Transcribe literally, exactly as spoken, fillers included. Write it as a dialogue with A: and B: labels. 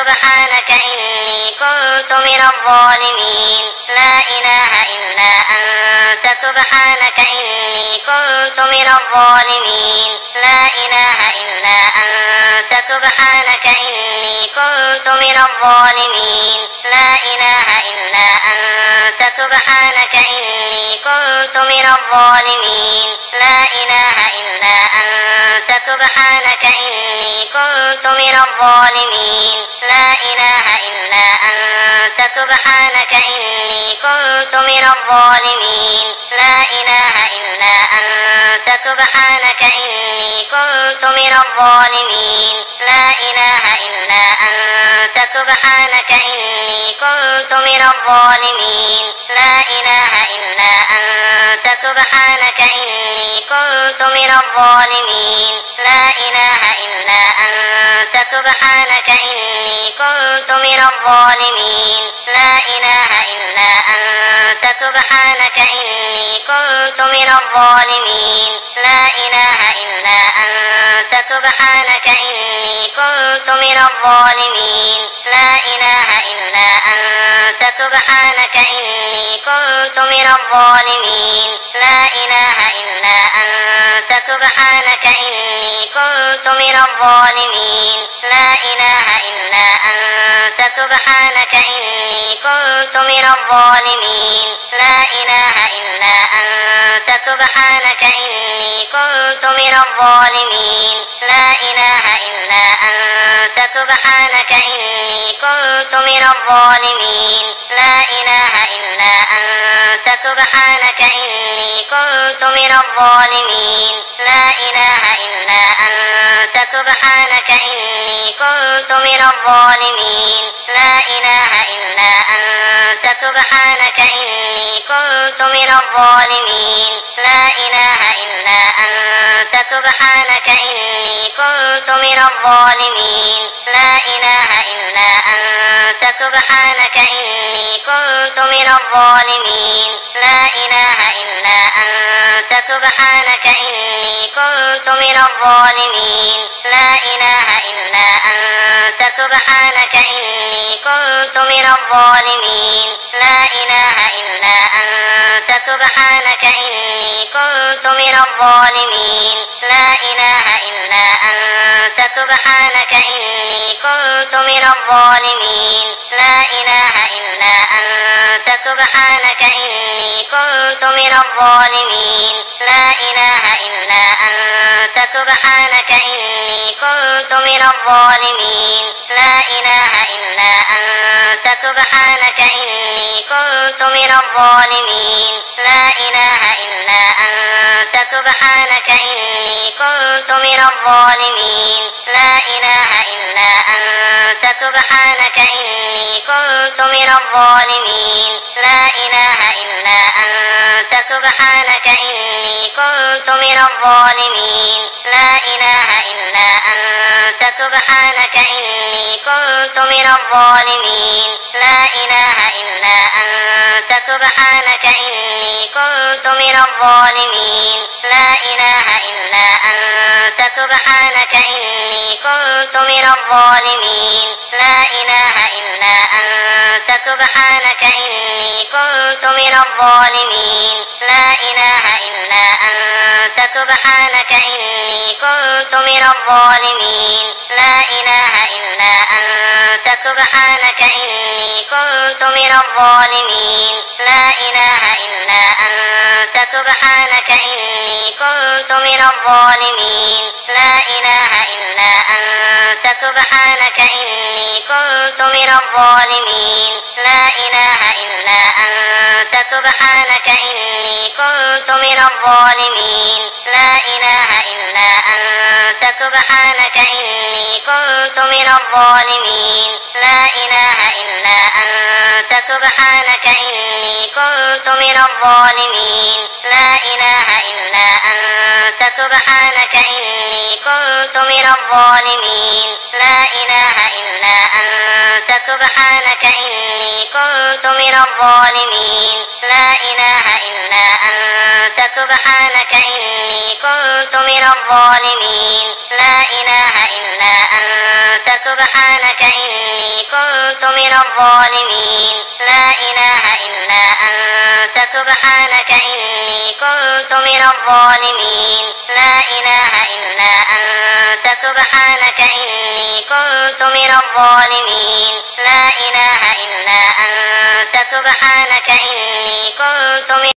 A: سبحانك إني كنت من الظالمين لا إله إلا أنت سبحانك إني كنت من الظالمين لا إله إلا أنت سبحانك إني كنت من الظالمين لا إله إلا أنت سبحانك إني كنت من الظالمين لا إله إلا أنت سبحانك إني كنت من الظالمين لا إله إلا أنت سبحانك إني كنت من الظالمين لا إله إلا أنت سبحانك إني كنت من الظالمين لا إله إلا أنت سبحانك إني كنت من الظالمين لا إله إلا أنت سبحانك إني كنت من الظالمين لا إله إلا أنت سبحانك إني كنت من الظالمين لا إله إلا أنت سبحانك إني كنت من الظالمين لا إله إلا أنت سبحانك إني كنت من الظالمين لا إله إلا أنت سبحانك إني كنت من الظالمين لا إله إلا أنت سبحانك إني كنت من الظالمين لا إله إلا أنت سبحانك إني كنت من الظالمين لا إله إلا أنت سبحانك إني كنت من الظالمين لا إله إلا أنت سبحانك إني كنت من الظالمين لا إله إلا أنت سبحانك إني كنت من الظالمين لا إله إلا أنت سبحانك إني كنت من الظالمين لا إله إلا أنت سبحانك إني كنت من الظالمين لا إله إلا أنت سبحانك إني كنت من الظالمين لا إله إلا أنت سبحانك إني كنت من الظالمين لا إله إلا أنت سبحانك إني كنت من الظالمين لا إله إلا أنت سبحانك إني كنت من الظالمين لا إله إلا أنت سبحانك إني كنت من الظالمين لا إله إلا أنت سبحانك إني كنت من الظالمين لا إله إلا أنت سبحانك إني كنت من الظالمين لا إله إلا أنت سبحانك إني كنت من الظالمين لا إله إلا أنت سبحانك إني كنت من الظالمين لا إله إلا أنت سبحانك إني كنت من الظالمين لا إله إلا أنت سبحانك إني كنت من الظالمين لا إله إلا أنت سبحانك إني كنت من الظالمين لا إله إلا أنت سبحانك إني كنت من الظالمين لا إله إلا أنت سبحانك إني كنت من الظالمين لا إله إلا أنت سبحانك إني كنت من الظالمين لا إله إلا أنت سبحانك إني كنت من الظالمين لا إله إلا أنت سبحانك إني كنت من الظالمين لا إله إلا أنت سبحانك إني كنت من الظالمين لا إله إلا أنت سبحانك إني كنت من الظالمين لا إله إلا أنت سبحانك إني كنت من الظالمين لا إله إلا أنت سبحانك إني كنت من الظالمين لا إله إلا أنت سبحانك إني كنت من الظالمين لا إله إلا أنت سبحانك إني كنت من الظالمين لا إله إلا أنت سبحانك إني كنت من الظالمين لا إله إلا أنت سبحانك إني كنت من الظالمين لا إله إلا أنت سبحانك إني كنت من الظالمين لا إله إلا أنت سبحانك إني إني كنت من الظالمين لا إله إلا أنت سبحانك إني كنت من الظالمين لا إله إلا أنت سبحانك إني كنت من الظالمين لا إله إلا أنت سبحانك إني كنت من